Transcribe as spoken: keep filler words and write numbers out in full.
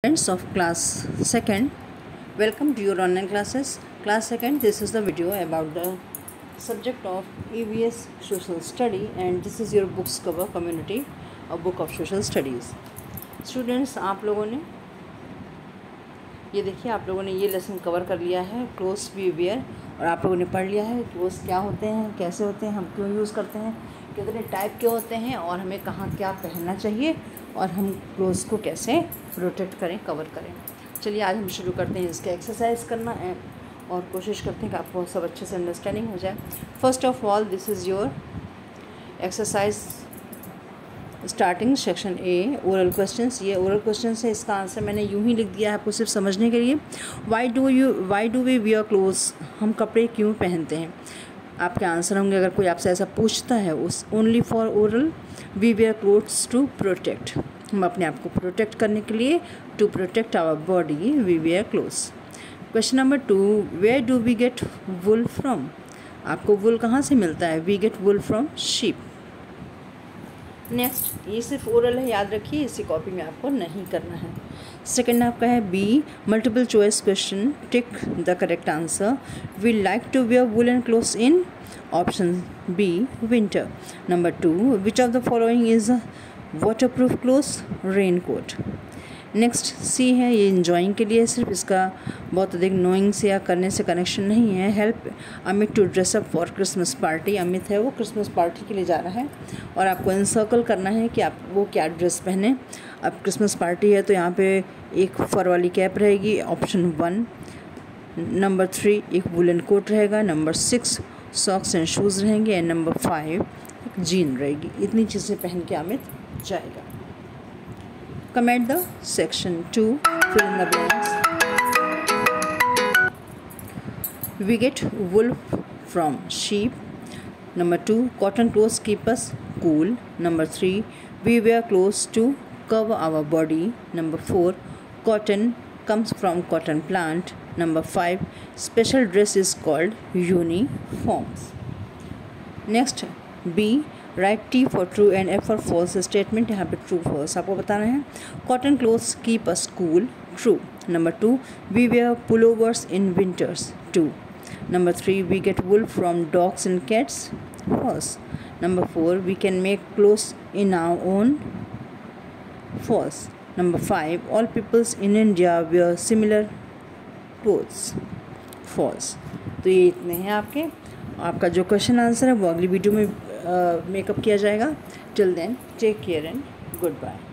Friends of class second, welcome to your online classes. Class second, this is the video about the subject of E V S social study, and this is your books cover community, a book of social studies. Students, आप लोगों ने ये देखिए, आप लोगों ने ये lesson cover कर लिया है, क्लोथ्स वी वियर, और आप लोगों ने पढ़ लिया है क्लोथ्स क्या होते हैं, कैसे होते हैं, हम क्यों यूज़ करते हैं, कितने टाइप के होते हैं, और हमें कहाँ क्या पहनना चाहिए, और हम क्लोथ्स को कैसे रोटेट करें, कवर करें। चलिए आज हम शुरू करते हैं इसका एक्सरसाइज करना है, और कोशिश करते हैं कि आपको सब अच्छे से अंडरस्टैंडिंग हो जाए। First of all, this is your exercise starting section A, oral questions. ये ओरल क्वेश्चंस है, इसका आंसर मैंने यूं ही लिख दिया है आपको सिर्फ समझने के लिए। Why do you why do we wear clothes, हम कपड़े क्यों पहनते हैं। आपके आंसर होंगे, अगर कोई आपसे ऐसा पूछता है, उस only for oral, we wear clothes to protect, हम अपने आप को प्रोटेक्ट करने के लिए, to protect our body we wear clothes. Question number two, where do we get wool from, आपको वुल कहाँ से मिलता है। We get wool from sheep. Next, ये सिर्फ ओरल है, याद रखिए, इसी कॉपी में आपको नहीं करना है। सेकेंड आपका है B, multiple choice question, tick the correct answer. We like to wear woollen clothes in, option B winter. Number two, which of the following is waterproof clothes, raincoat. Next C है, ये enjoying के लिए, सिर्फ इसका बहुत अधिक knowing से या करने से कनेक्शन नहीं है। Help Amit to dress up for Christmas party, Amit है वो क्रिसमस पार्टी के लिए जा रहा है, और आपको इनसर्कल करना है कि आप वो क्या ड्रेस पहने। अब क्रिसमस पार्टी है तो यहाँ पे एक फर वाली कैप रहेगी, ऑप्शन वन। नंबर थ्री, एक वुलन कोट रहेगा। Number six, socks and shoes रहेंगे। एंड नंबर फाइव, एक जीन रहेगी। इतनी चीज़ें पहन के अमित जाएगा। Comment the section two, fill in the blanks. We get wool from sheep. Number two, cotton clothes keep us cool. Number three, we wear clothes to cover our body. Number four, cotton comes from cotton plant. Number five, special dress is called uniforms. Next, B, write T for true and F for false statement, यहाँ पे true false आपको बताना है। Cotton clothes keep us cool, true. Number two, we wear pullovers in winters, true. Number three, we get wool from dogs and cats, false. Number four, we can make clothes in our own, false. Number five, all peoples in India wear similar clothes, false. तो ये इतने हैं आपके। आपका जो question answer है वो अगली वीडियो में मेकअप किया जाएगा। Till then, take care and good bye.